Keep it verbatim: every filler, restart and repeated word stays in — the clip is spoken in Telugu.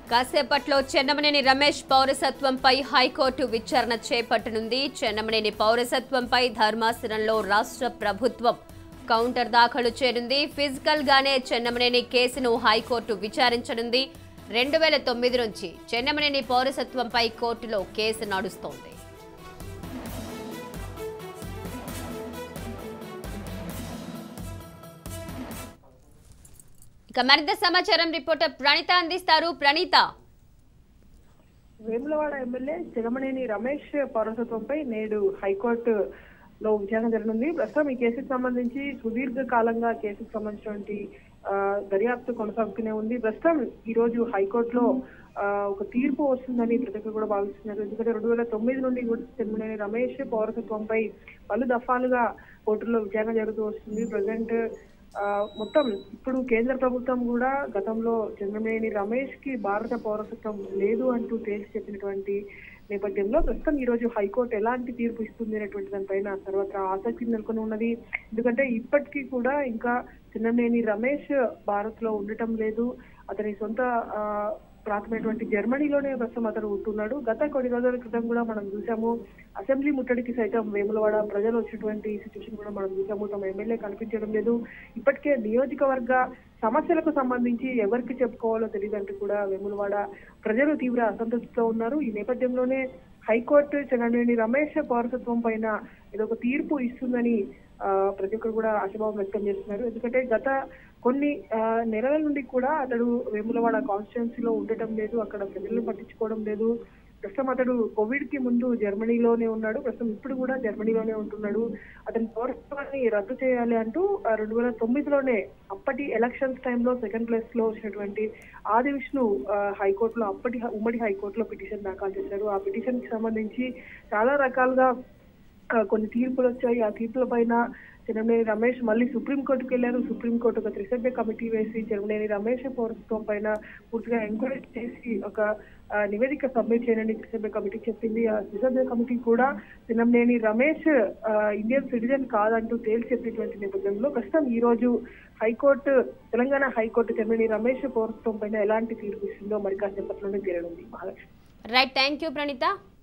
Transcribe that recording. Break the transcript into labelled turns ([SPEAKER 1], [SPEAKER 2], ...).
[SPEAKER 1] కాసేపట్లో చెన్నమనేని రమేష్ పౌరసత్వంపై హైకోర్టు విచారణ చేపట్టనుంది. చెన్నమనేని పౌరసత్వంపై ధర్మాసనంలో రాష్ట్ర ప్రభుత్వం కౌంటర్ దాఖలు చేయనుంది. ఫిజికల్ గానే చెన్నమనేని కేసును హైకోర్టు విచారించనుంది. రెండు వేల తొమ్మిది నుంచి చెన్నమనేని పౌరసత్వంపై కోర్టులో కేసు నడుస్తోంది. ఇక మరింత సమాచారం రిపోర్టర్ ప్రణీత అందిస్తారు. ప్రణీత,
[SPEAKER 2] వేములవాడ ఎమ్మెల్యే చెన్నమనేని రమేష్ పౌరసత్వంపై నేడు హైకోర్టు లో విచారణ జరగనుంది. ప్రస్తుతం ఈ కేసుకు సంబంధించి సుదీర్ఘ కాలంగా కేసుకు సంబంధించినటువంటి దర్యాప్తు కొనసాగుతూనే ఉంది. ప్రస్తుతం ఈ రోజు హైకోర్టులో ఒక తీర్పు వస్తుందని ప్రతి ఒక్కరు కూడా భావిస్తున్నారు. ఎందుకంటే రెండు వేల తొమ్మిది నుండి కూడా చెన్నమనేని రమేష్ పౌరసత్వంపై పలు దఫాలుగా కోర్టులో విచారణ జరుగుతూ వస్తుంది. ప్రజెంట్ మొత్తం ఇప్పుడు కేంద్ర ప్రభుత్వం కూడా గతంలో చెన్నమనేని రమేష్ కి భారత పౌరసత్వం లేదు అంటూ తేల్చి చెప్పినటువంటి నేపథ్యంలో ప్రస్తుతం ఈ రోజు హైకోర్టు ఎలాంటి తీర్పు ఇస్తుంది అనేటువంటి దానిపైన తర్వాత ఆసక్తి నెలకొని ఉన్నది. ఎందుకంటే ఇప్పటికీ కూడా ఇంకా చెన్నమనేని రమేష్ భారత్ లో ఉండటం లేదు. అతని సొంత ప్రాంతమైనటువంటి జర్మనీలోనే ప్రస్తుతం అతను ఉంటున్నాడు. గత కొన్ని రోజుల క్రితం కూడా మనం చూసాము, అసెంబ్లీ ముట్టడికి సైతం వేములవాడ ప్రజలు వచ్చినటువంటి సిచ్యువేషన్ కూడా మనం చూసాము. తమ ఎమ్మెల్యే కనిపించడం లేదు. ఇప్పటికే నియోజకవర్గ సమస్యలకు సంబంధించి ఎవరికి చెప్పుకోవాలో తెలియదంటూ కూడా వేములవాడ ప్రజలు తీవ్ర అసంతృప్తితో ఉన్నారు. ఈ నేపథ్యంలోనే హైకోర్టు చెన్నమనేని రమేష్ పౌరసత్వం పైన ఏదో ఒక తీర్పు ఇస్తుందని ఆ ప్రతి ఒక్కరు కూడా ఆశాభావం వ్యక్తం చేస్తున్నారు. ఎందుకంటే గత కొన్ని నెలల నుండి కూడా అతడు వేములవాడ కాన్స్టిట్యున్సీలో ఉండటం లేదు, అక్కడ ప్రజలను పట్టించుకోవడం లేదు. ప్రస్తుతం అతడు కోవిడ్ కి ముందు జర్మనీలోనే ఉన్నాడు, ప్రస్తుతం ఇప్పుడు కూడా జర్మనీలోనే ఉంటున్నాడు. అతని పౌరసత్వాన్ని రద్దు చేయాలి అంటూ రెండు వేల తొమ్మిదిలోనే అప్పటి ఎలక్షన్స్ టైంలో సెకండ్ ప్లేస్ లో వచ్చినటువంటి ఆది విష్ణు హైకోర్టులో అప్పటి ఉమ్మడి హైకోర్టులో పిటిషన్ దాఖలు చేశారు. ఆ పిటిషన్ కి సంబంధించి చాలా రకాలుగా కొన్ని తీర్పులు వచ్చాయి. ఆ తీర్పుల పైన చెన్నమనేని రమేష్ మళ్ళీ సుప్రీంకోర్టుకు వెళ్లారు. సుప్రీంకోర్టు ఒక త్రిసభ్య కమిటీ వేసి చెన్నమనేని రమేష్ పౌరసత్వం పైన పూర్తిగా ఎంక్వైరీ చేసి ఒక నివేదిక సబ్మిట్ చేయడానికి త్రిసభ్య కమిటీ చెప్పింది. ఆ త్రిసభ్య కమిటీ కూడా చెన్నమనేని రమేష్ ఇండియన్ సిటిజన్ కాదంటూ తేల్చి చెప్పినటువంటి నేపథ్యంలో ప్రస్తుతం ఈ రోజు హైకోర్టు తెలంగాణ హైకోర్టు చెన్నమనేని రమేష్ పౌరసత్వం పైన ఎలాంటి తీర్పు ఇస్తుందో మరి కాసేపట్లోనే తేలనుంది. Mahalakshmi.
[SPEAKER 1] Right, thank you Praneetha.